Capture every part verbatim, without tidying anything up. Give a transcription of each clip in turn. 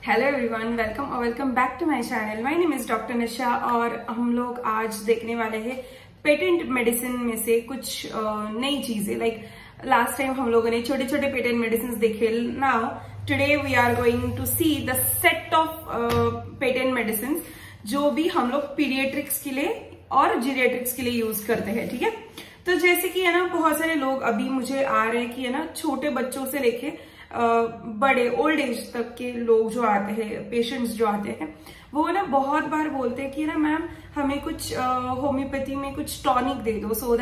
Hello everyone, welcome और welcome back to my channel. My name is doctor Nisha और हम लोग आज देखने वाले हैं पेटेंट मेडिसिन में से कुछ नई चीजें। लाइक लास्ट टाइम हम लोगों ने छोटे छोटे पेटेंट मेडिसिन देखे। Now today we are going to see the set of patent medicine जो भी हम लोग पीडियाट्रिक्स के लिए और जीरियाट्रिक्स के लिए यूज करते हैं। ठीक है, तो जैसे कि है ना, बहुत सारे लोग अभी मुझे आ रहे हैं कि है ना, छोटे बच्चों से लेके बड़े ओल्ड एज तक के लोग जो आते हैं, पेशेंट्स जो आते हैं, वो ना बहुत बार बोलते हैं कि ना मैम हमें कुछ होम्योपैथी में कुछ टॉनिक दे दो सो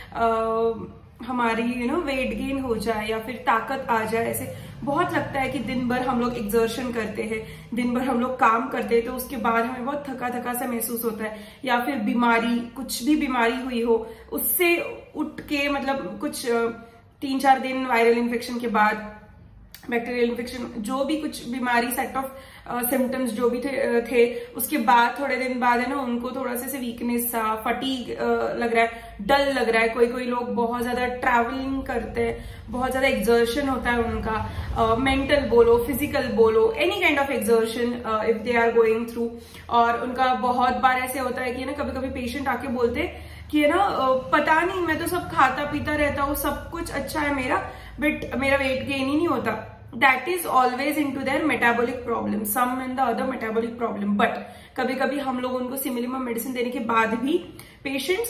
दैट हमारी यू नो वेट गेन हो जाए या फिर ताकत आ जाए। ऐसे बहुत लगता है कि दिन भर हम लोग एक्सर्शन करते हैं, दिन भर हम लोग काम करते हैं, तो उसके बाद हमें बहुत थका थका सा महसूस होता है, या फिर बीमारी, कुछ भी बीमारी हुई हो, उससे उठ के मतलब कुछ तीन चार दिन वायरल इन्फेक्शन के बाद, बैक्टीरियल इन्फेक्शन, जो भी कुछ बीमारी, सेट ऑफ सिम्टम्स जो भी थे, थे उसके बाद थोड़े दिन बाद है ना उनको थोड़ा सा वीकनेस सा, फटीग uh, लग रहा है, डल लग रहा है। कोई कोई लोग बहुत ज्यादा ट्रैवलिंग करते हैं, बहुत ज्यादा एक्सर्शन होता है उनका, मेंटल uh, बोलो, फिजिकल बोलो, any kind of exertion if they are going through. और उनका बहुत बार ऐसे होता है कि ना कभी कभी पेशेंट आके बोलते कि है ना पता नहीं, मैं तो सब खाता पीता रहता हूँ, सब कुछ अच्छा है मेरा, बट मेरा वेट गेन ही नहीं होता। That is always into their metabolic problem, some and the other metabolic problem. But कभी कभी हम लोग उनको सिमिलिमम मेडिसिन देने के बाद भी पेशेंट्स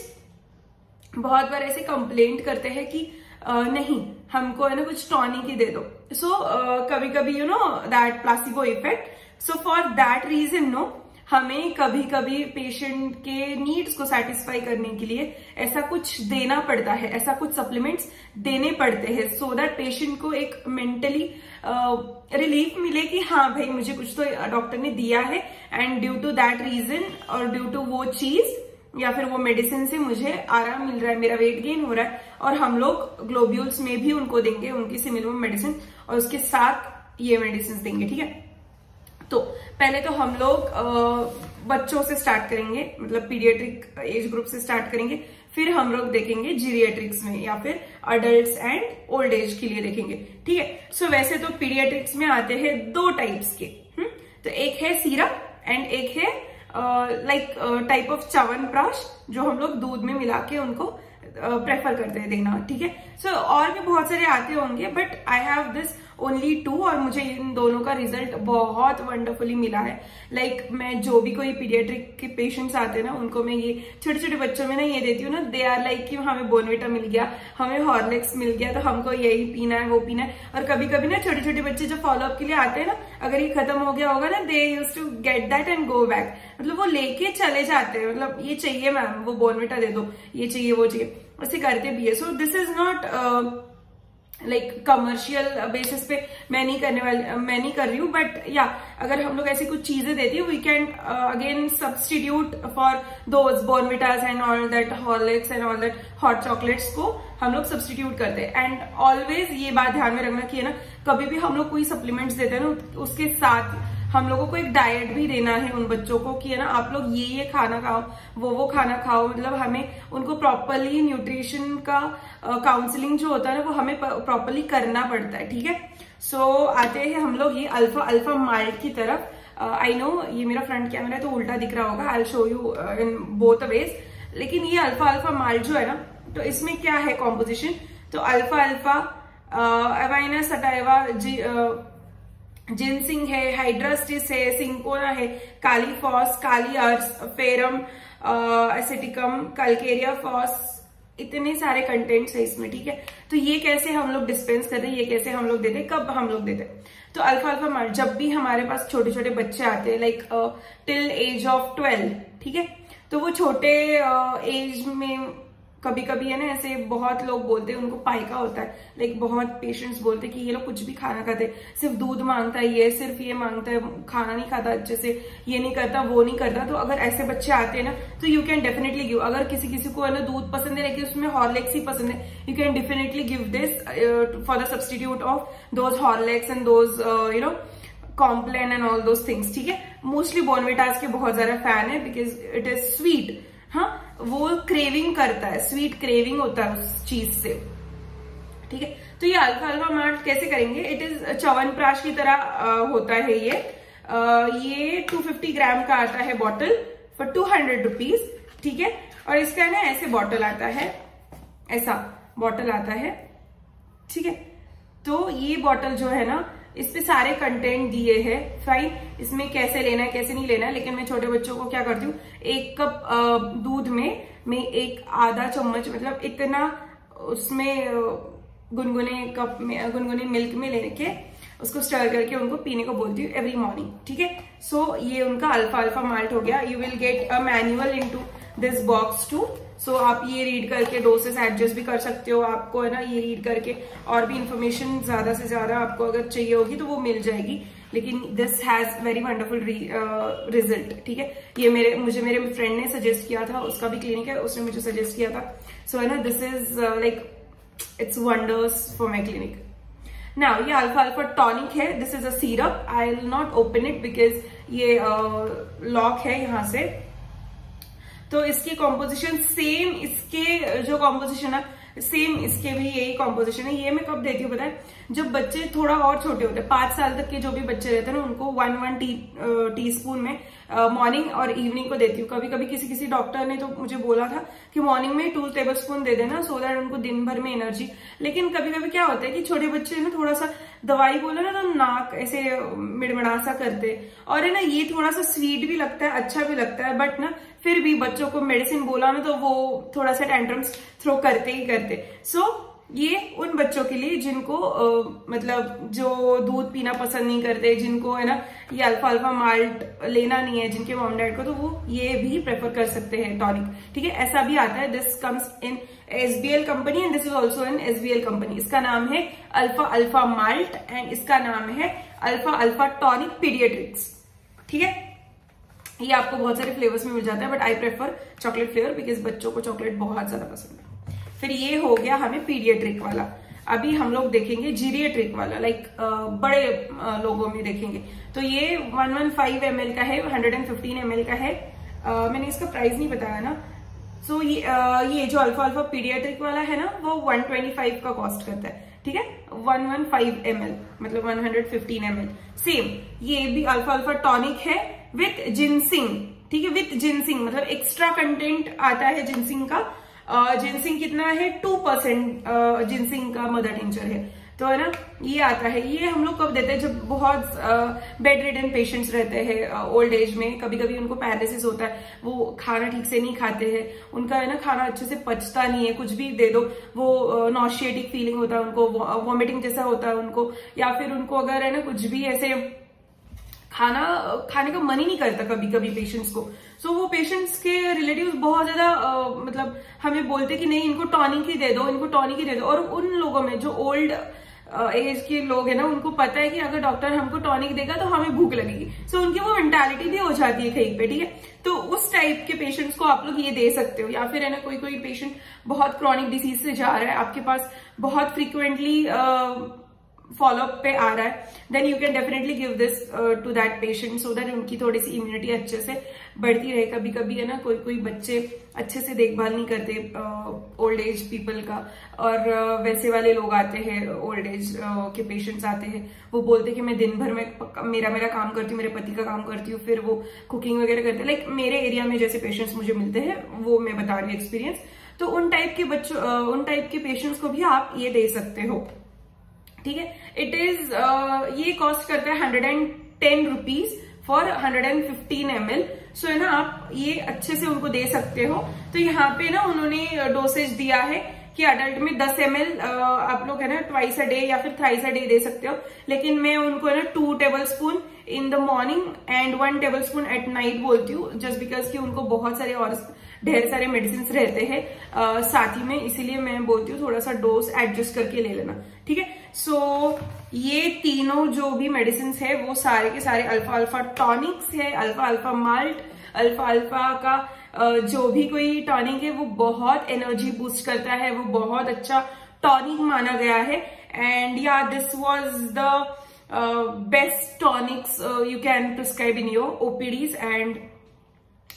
बहुत बार ऐसे कंप्लेंट करते हैं कि uh, नहीं, हमको है ना कुछ टॉनिक ही दे दो। सो so, uh, कभी कभी you know that placebo effect. So for that reason no, हमें कभी कभी पेशेंट के नीड्स को सेटिस्फाई करने के लिए ऐसा कुछ देना पड़ता है, ऐसा कुछ सप्लीमेंट्स देने पड़ते हैं, सो दैट पेशेंट को एक मेंटली रिलीफ मिले कि हाँ भाई मुझे कुछ तो डॉक्टर ने दिया है, and due to that reason और ड्यू टू वो चीज या फिर वो मेडिसिन से मुझे आराम मिल रहा है, मेरा वेट गेन हो रहा है। और हम लोग ग्लोब्यूल्स में भी उनको देंगे उनकी सिमिलिमम मेडिसिन, और उसके साथ ये मेडिसिन देंगे। ठीक है, तो पहले तो हम लोग बच्चों से स्टार्ट करेंगे, मतलब पीडियाट्रिक एज ग्रुप से स्टार्ट करेंगे, फिर हम लोग देखेंगे जीरियाट्रिक्स में या फिर अडल्ट्स एंड ओल्ड एज के लिए देखेंगे। ठीक है, सो वैसे तो पीडियाट्रिक्स में आते हैं दो टाइप्स के। हुँ? तो एक है सीरप एंड एक है लाइक टाइप ऑफ च्यवनप्राश, जो हम लोग दूध में मिला के उनको प्रेफर uh, करते हैं देना। ठीक है, सो so, और भी बहुत सारे आते होंगे, but I have this only too, और मुझे इन दोनों का रिजल्ट बहुत वंडरफुली मिला है। लाइक like, मैं जो भी कोई पीडियाट्रिक के पेशेंट्स आते हैं ना, उनको मैं ये छोटे छोटे बच्चों में ना ये देती हूँ ना, दे आर लाइक कि हमें बोर्नविटा मिल गया, हमें हॉर्लिक्स मिल गया, तो हमको यही पीना है, वो पीना है। और कभी कभी ना छोटे छोटे बच्चे जो फॉलोअप के लिए आते हैं ना, अगर ये खत्म हो गया होगा ना, they use to get that and go back, मतलब वो लेके चले जाते हैं, मतलब ये चाहिए मैम, वो बोर्नविटा दे दो, ये चाहिए, वो चाहिए, ऐसे करते भी है। So this is not like commercial basis पे मैं नहीं करने वाली, मैं नहीं कर रही हूँ, बट या अगर हम लोग ऐसी कुछ चीजें देती है, we can again substitute for those Bournvitas and all that, Horlicks and all that hot chocolates को हम लोग सब्सटीट्यूट करते हैं। एंड ऑलवेज ये बात ध्यान में रखना कि है ना, कभी भी हम लोग कोई सप्लीमेंट्स देते हैं ना, उसके साथ हम लोगों को एक डाइट भी देना है उन बच्चों को कि है ना, आप लोग ये ये खाना खाओ, वो वो खाना खाओ, मतलब हमें उनको प्रॉपरली न्यूट्रिशन का काउंसलिंग uh, जो होता है ना, वो हमें प्रॉपरली करना पड़ता है। ठीक है, सो so, आते हैं हम लोग ये अल्फा अल्फा माल्ट की तरफ। आई uh, नो ये मेरा फ्रंट कैमरा है तो उल्टा दिख रहा होगा, I will show you in both ways, लेकिन ये अल्फा अल्फा माल्ट जो है ना, तो इसमें क्या है कॉम्पोजिशन, तो अल्फा अल्फा अवाइना सटाइवा जी uh, जिनसिंग है, हाइड्रास्टिस है, सिंकोना है, kali phos, kali ars, ferrum aceticum, calcarea phos, इतने सारे कंटेंट्स है इसमें। ठीक है, तो ये कैसे हम लोग डिस्पेंस करते हैं, ये कैसे हम लोग देते हैं, कब हम लोग देते हैं, तो अल्फा अल्फा माल्ट जब भी हमारे पास छोटे छोटे बच्चे आते हैं, like till age of twelve. ठीक है, तो वो छोटे एज uh, में कभी कभी है ना, ऐसे बहुत लोग बोलते हैं उनको पाइका होता है, लाइक बहुत पेशेंट्स बोलते हैं कि ये लोग कुछ भी खाना खाते, सिर्फ दूध मांगता है, ये सिर्फ ये मांगता है, खाना नहीं खाता अच्छे से, ये नहीं करता, वो नहीं करता। तो अगर ऐसे बच्चे आते हैं ना, तो यू कैन डेफिनेटली गिव, अगर किसी किसी को है ना दूध पसंद है लेकिन उसमें हॉर्लिक्स ही पसंद है, you can definitely give this for the substitute of those Horlicks and those you know Complan and all those things. ठीक है, मोस्टली बोर्नविटास के बहुत ज्यादा फैन है बिकॉज इट इज स्वीट। हाँ, वो क्रेविंग करता है, स्वीट क्रेविंग होता है उस चीज से। ठीक है, तो ये अल्फा अल्फा माल्ट कैसे करेंगे, इट इज च्यवनप्राश की तरह uh, होता है ये। ये टू फिफ्टी ग्राम का आता है bottle for two hundred rupees, ठीक है। और इसका ना ऐसे बॉटल आता है, ऐसा बॉटल आता है, ठीक है। तो ये बॉटल जो है ना, इस पे सारे कंटेंट दिए हैं, फाइन। इसमें कैसे लेना है कैसे नहीं लेना है, लेकिन मैं छोटे बच्चों को क्या करती हूँ, एक कप दूध में मैं एक आधा चम्मच मतलब इतना उसमें गुनगुने कप में गुनगुने मिल्क में लेके उसको स्टर करके उनको पीने को बोलती हूँ एवरी मॉर्निंग, ठीक है। सो ये उनका अल्फा अल्फा माल्ट हो गया। You will get a manual into this box too, so आप ये रीड करके डोसेस एडजस्ट भी कर सकते हो। आपको है ना ये रीड करके और भी इंफॉर्मेशन ज्यादा से ज्यादा आपको अगर चाहिए होगी तो वो मिल जाएगी, लेकिन this has very wonderful result, ठीक है। ये मेरे मुझे मेरे फ्रेंड ने सजेस्ट किया था, उसका भी क्लिनिक है, उसने मुझे सजेस्ट किया था। सो है ना this is like it's wonders for my clinic. Now ये अल्फा अल्फा टॉनिक है, this is a syrup. I will not open it because ये लॉक uh, है यहाँ से। तो इसकी कॉम्पोजिशन सेम, इसके जो कॉम्पोजिशन है सेम इसके भी यही कॉम्पोजिशन है। ये मैं कब देती हूँ पता है, जब बच्चे थोड़ा और छोटे होते हैं, पांच साल तक के जो भी बच्चे रहते हैं ना, उनको one one tea teaspoon में मॉर्निंग और इवनिंग को देती हूँ। कभी कभी किसी किसी डॉक्टर ने तो मुझे बोला था कि मॉर्निंग में टू टेबल स्पून दे देना, सो दैट उनको दिन भर में एनर्जी। लेकिन कभी कभी क्या होता है कि छोटे बच्चे ना थोड़ा सा दवाई बोलो ना तो नाक ऐसे मिड़मिड़ा सा करते, और है ना ये थोड़ा सा स्वीट भी लगता है, अच्छा भी लगता है, बट ना फिर भी बच्चों को मेडिसिन बोला ना तो वो थोड़ा सा टेंट्रम्स थ्रो करते ही करते। सो so, ये उन बच्चों के लिए जिनको आ, मतलब जो दूध पीना पसंद नहीं करते, जिनको है ना ये अल्फा अल्फा माल्ट लेना नहीं है, जिनके मॉम डैड को, तो वो ये भी प्रेफर कर सकते हैं टॉनिक, ठीक है। ऐसा भी आता है, this comes in SBL company and this is also in SBL company. इसका नाम है अल्फा अल्फा माल्ट एंड इसका नाम है अल्फा अल्फा टॉनिक पीडियाट्रिक्स, ठीक है। ये आपको बहुत सारे फ्लेवर्स में मिल जाता है, but I prefer chocolate flavour because बच्चों को चॉकलेट बहुत ज्यादा पसंद है। फिर ये हो गया हमें पीडियाट्रिक वाला। अभी हम लोग देखेंगे जीरियाट्रिक वाला, लाइक बड़े आ, लोगों में देखेंगे। तो ये one one five M L का है, hundred and fifteen M L का है। आ, मैंने इसका प्राइस नहीं बताया ना। सो so, ये आ, ये जो अल्फा अल्फा पीडियाट्रिक वाला है ना, वो वन ट्वेंटी फाइव का कॉस्ट करता है, ठीक है। One one five M L मतलब one hundred fifteen M L. Same ये भी अल्फा अल्फा टॉनिक है विथ जिनसिंग, ठीक है, विथ जिनसिंग मतलब एक्स्ट्रा कंटेंट आता है जिनसिंग का। जिनसिंग कितना है, टू परसेंट जिनसिंग का मदर टिंचर है, तो है ना ये आता है। ये हम लोग कब देते हैं, जब बहुत बेड रिडन पेशेंट्स रहते हैं ओल्ड एज में, कभी कभी उनको पैरालिसिस होता है, वो खाना ठीक से नहीं खाते हैं, उनका है ना खाना अच्छे से पचता नहीं है, कुछ भी दे दो वो नॉशिएटिक फीलिंग होता है उनको, वॉमिटिंग जैसा होता है उनको, या फिर उनको अगर है ना कुछ भी ऐसे खाना खाने का मन ही नहीं करता कभी कभी पेशेंट्स को। सो so, वो पेशेंट्स के रिलेटिव्स बहुत ज्यादा मतलब हमें बोलते कि नहीं इनको टॉनिक ही दे दो, इनको टॉनिक ही दे दो। और उन लोगों में जो ओल्ड एज के लोग हैं ना, उनको पता है कि अगर डॉक्टर हमको टॉनिक देगा तो हमें भूख लगेगी। सो so, उनकी वो मेंटालिटी भी हो जाती है कहीं पे, ठीक है। तो उस टाइप के पेशेंट्स को आप लोग ये दे सकते हो। या फिर है ना कोई कोई पेशेंट बहुत क्रॉनिक डिसीज से जा रहा है, आपके पास बहुत फ्रीक्वेंटली फॉलोअप पे आ रहा है, then you can definitely give this to that patient, so that उनकी थोड़ी सी इम्यूनिटी अच्छे से बढ़ती रहे। कभी कभी है ना कोई कोई बच्चे अच्छे से देखभाल नहीं करते ओल्ड एज पीपल का, और uh, वैसे वाले लोग आते हैं, ओल्ड एज uh, के पेशेंट्स आते हैं, वो बोलते हैं कि मैं दिन भर में मेरा मेरा काम करती हूँ, मेरे पति का काम करती हूँ, फिर वो कुकिंग वगैरह करते हैं। लाइक मेरे एरिया में जैसे पेशेंट्स मुझे मिलते हैं, वो मैं बता रही हूँ एक्सपीरियंस। तो उन टाइप के बच्चों uh, उन टाइप के पेशेंट्स को भी आप ये दे सकते हो, ठीक है। इट इज uh, ये कॉस्ट करता है hundred and ten rupees for hundred and fifteen M L. So है ना आप ये अच्छे से उनको दे सकते हो। तो यहाँ पे ना उन्होंने डोसेज दिया है कि अडल्ट में दस एम एल आप लोग है ना ट्वाइस अ डे या फिर थ्राइस अ डे दे सकते हो, लेकिन मैं उनको है ना two tablespoon in the morning and one tablespoon at night बोलती हूँ, जस्ट बिकॉज कि उनको बहुत सारे और ढेर सारे मेडिसिन रहते हैं uh, साथ ही में, इसीलिए मैं बोलती हूँ थोड़ा सा डोज एडजस्ट करके ले लेना, ठीक है। सो so, ये तीनों जो भी मेडिसिन है वो सारे के सारे अल्फा अल्फा टॉनिक्स है, alpha alpha malt, alpha alpha का uh, जो भी कोई टॉनिक है वो बहुत एनर्जी बूस्ट करता है, वो बहुत अच्छा टॉनिक माना गया है। एंड या this was the best tonics you can prescribe in your OPDs and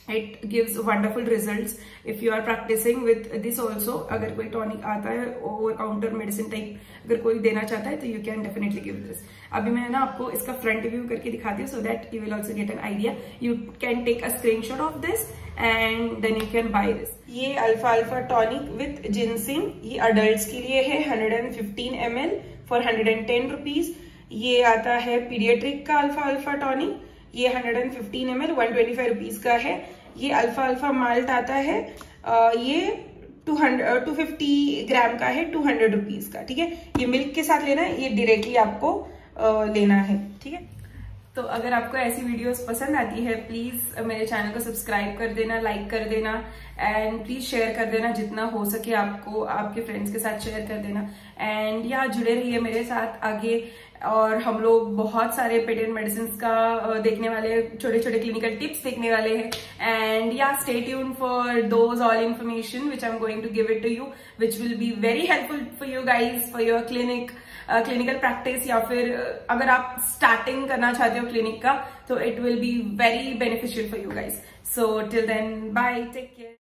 it gives wonderful results if you are practising with this also. अगर कोई टॉनिक आता है ओवर काउंटर मेडिसिन टाइप अगर कोई देना चाहता है तो you can definitely give this. अभी मैं ना आपको इसका फ्रंट व्यू करके दिखाती हूँ so that you will also get an idea. You can take a screenshot of this and then you can buy this. ये alpha alpha tonic with ginseng, ये अडल्ट्स के लिए है, hundred fifteen M L for hundred ten rupees. ये आता है paediatric का alpha alpha tonic, ये hundred fifteen M L one twenty five rupees का है। ये अल्फा अल्फा माल्ट आता है, आ, ये two hundred two fifty gram का है, टू हंड्रेड रुपीज का, ठीक है। ये मिल्क के साथ लेना है, ये डायरेक्टली आपको आ, लेना है, ठीक है। तो अगर आपको ऐसी वीडियोस पसंद आती है प्लीज मेरे चैनल को सब्सक्राइब कर देना, लाइक कर देना एंड प्लीज शेयर कर देना जितना हो सके आपको, आपके फ्रेंड्स के साथ शेयर कर देना। एंड या जुड़े रहिए मेरे साथ आगे, और हम लोग बहुत सारे पेटेंट मेडिसिन का देखने वाले, छोटे छोटे क्लिनिकल टिप्स देखने वाले हैं। एंड या stay tuned for those all information which I am going to give it to you which will be very helpful for you guys for your clinic clinical practice, या फिर uh, अगर आप starting करना चाहते हो clinic का तो it will be very beneficial for you guys. So till then bye, take care.